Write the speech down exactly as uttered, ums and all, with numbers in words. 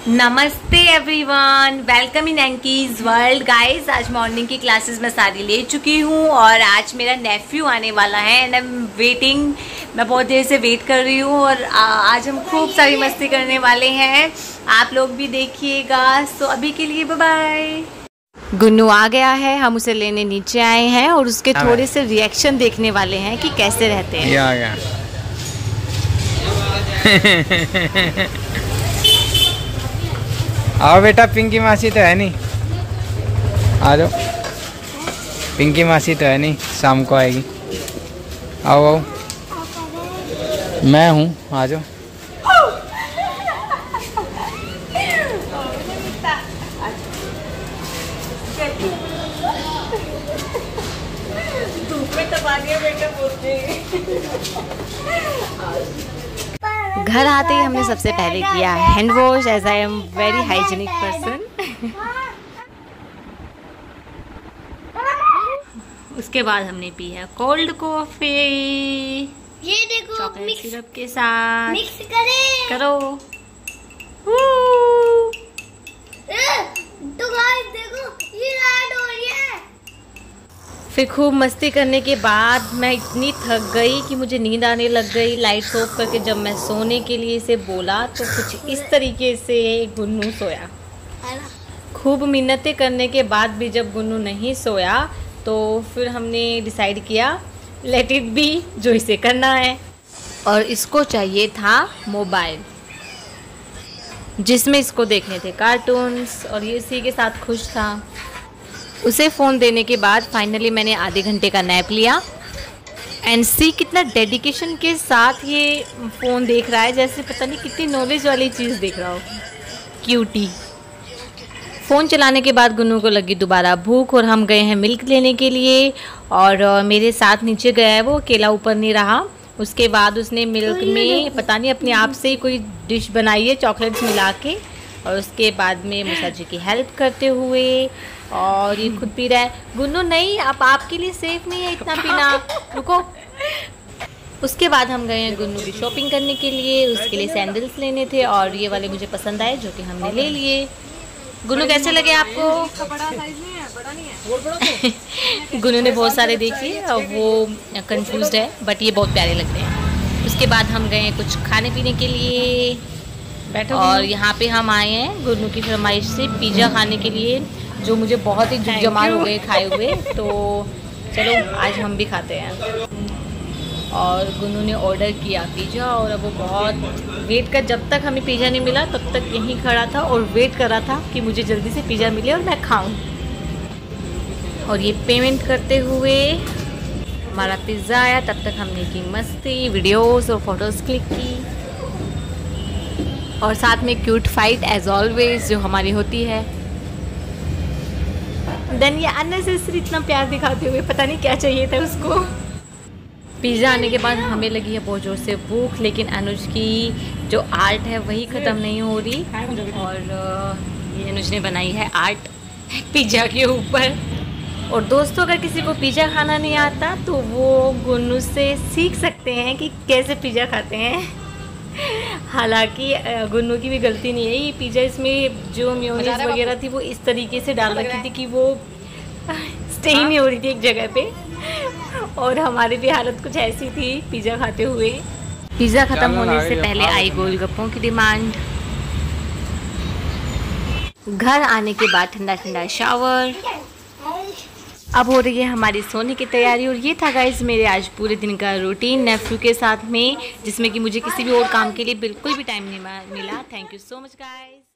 नमस्ते everyone, welcome in Ankie's world. Guys, आज morning की क्लासेस मैं सारी ले चुकी हूँ और आज मेरा नेफ्यू आने वाला है एंड आई एम वेटिंग। मैं बहुत देर से वेट कर रही हूँ और आज हम खूब सारी मस्ती करने वाले हैं। आप लोग भी देखिएगा। सो अभी के लिए बाय बाय। गुन्नू आ गया है, हम उसे लेने नीचे आए हैं और उसके थोड़े से रिएक्शन देखने वाले हैं कि कैसे रहते हैं। ये आ गया। आओ बेटा, पिंकी मासी तो है नहीं, आ जाओ। पिंकी मासी तो है नहीं, शाम को आएगी। आओ आओ, मैं हूँ, आ जाओ। घर आते ही हमने सबसे पहले किया hand wash, as I am very hygienic person. उसके बाद हमने पी है कोल्ड कॉफी। ये देखो, चॉकलेट सिरप के साथ मिक्स करें। करो। तो गाइस देखो, ये रेड हो रही है। फिर खूब मस्ती करने के बाद मैं इतनी थक गई कि मुझे नींद आने लग गई। लाइट्स ऑफ करके जब मैं सोने के लिए इसे बोला तो कुछ इस तरीके से गुन्नू सोया। खूब मिन्नतें करने के बाद भी जब गुन्नू नहीं सोया तो फिर हमने डिसाइड किया लेट इट बी, जो इसे करना है। और इसको चाहिए था मोबाइल जिसमें इसको देखने थे कार्टून्स और ये इसी के साथ खुश था। उसे फ़ोन देने के बाद फाइनली मैंने आधे घंटे का नैप लिया एंड सी कितना डेडिकेशन के साथ ये फ़ोन देख रहा है, जैसे पता नहीं कितनी नॉलेज वाली चीज़ देख रहा हो। क्यूटी। फ़ोन चलाने के बाद गुन्नू को लगी दोबारा भूख और हम गए हैं मिल्क लेने के लिए और मेरे साथ नीचे गया है वो, अकेला ऊपर नहीं रहा। उसके बाद उसने मिल्क में पता नहीं अपने आप से ही कोई डिश बनाई है चॉकलेट्स मिला के, और उसके बाद में मूसा जी की हेल्प करते हुए और ये खुद पी रहा है। गुन्नू नहीं, आप आपके लिए सेफ नहीं है इतना पीना, रुको। उसके बाद हम गए हैं गुन्नू की शॉपिंग करने के लिए। उसके लिए सैंडल्स लेने थे और ये वाले मुझे पसंद आए जो कि हमने ले लिए। गुन्नू कैसे लगे आपको? बड़ा साइज नहीं है, बड़ा नहीं है। गुन्नू ने बहुत सारे देखे और वो कंफ्यूज्ड है, बट ये बहुत प्यारे लगते हैं। उसके बाद हम गए हैं कुछ खाने पीने के लिए बैठो और यहाँ पे हम आए हैं गुन्नू की फरमाइश से पिज़्ज़ा खाने के लिए, जो मुझे बहुत ही जुग जमाल हो गए खाए हुए। तो चलो आज हम भी खाते हैं। और गुन्नू ने ऑर्डर किया पिज़्ज़ा और अब वो बहुत वेट कर, जब तक हमें पिज़्ज़ा नहीं मिला तब तक यहीं खड़ा था और वेट कर रहा था कि मुझे जल्दी से पिज़्ज़ा मिले और मैं खाऊं। और ये पेमेंट करते हुए हमारा पिज़्ज़ा आया, तब तक हमने की मस्ती, वीडियोस और फोटोज़ क्लिक की और साथ में क्यूट फाइट एज ऑलवेज जो हमारी होती है। देन ये अननेसेसरी इतना प्यार दिखाते हुए, पता नहीं क्या चाहिए था उसको। पिज़्ज़ा आने के बाद हमें लगी है बहुत ज़ोर से भूख, लेकिन अनुज की जो आर्ट है वही ख़त्म नहीं हो रही। और ये अनुज ने बनाई है आर्ट पिज़्ज़ा के ऊपर। और दोस्तों, अगर किसी को पिज़्ज़ा खाना नहीं आता तो वो गुन्नू से सीख सकते हैं कि कैसे पिज़्ज़ा खाते हैं। हालांकि गुन्नू की भी गलती नहीं है। ये पिज़्ज़ा इसमें जो मेयोनीज वगैरह थी वो इस तरीके से डाल रखी थी कि वो स्टे ही नहीं हो रही थी एक जगह पे, और हमारी भी हालत कुछ ऐसी थी पिज़्ज़ा खाते हुए। पिज़्ज़ा ख़त्म होने से पहले आई गोलगप्पों की डिमांड। घर आने के बाद ठंडा ठंडा शावर। अब हो रही है हमारी सोने की तैयारी। और ये था गाइज मेरे आज पूरे दिन का रूटीन नेफ्यू के साथ में, जिसमें कि मुझे किसी भी और काम के लिए बिल्कुल भी टाइम नहीं मिला। Thank you so much guys.